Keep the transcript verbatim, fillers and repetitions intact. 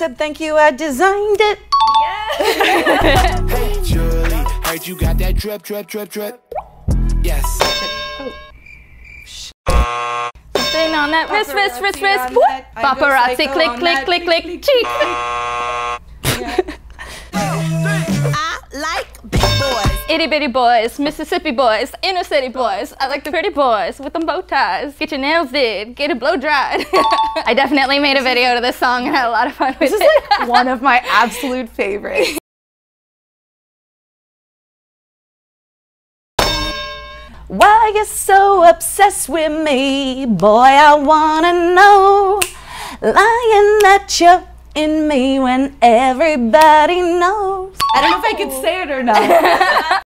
said thank you, I designed it. Yeah. Hey Julie, heard you got that drip, drip, drip, drip. Yes. Oh. Thing on that wrist, wrist, wrist, wrist. Paparazzi, click, click, click, click, cheek. I like big boys. Itty bitty boys, Mississippi boys, inner city boys. I like the pretty boys with them bow ties. Get your nails did, get it blow dried. I definitely made a video to this song and had a lot of fun with it. This is like one of my absolute favorites. Why you so obsessed with me? Boy, I wanna know. Lying that you're in me when everybody knows. I don't know if I could say it or not.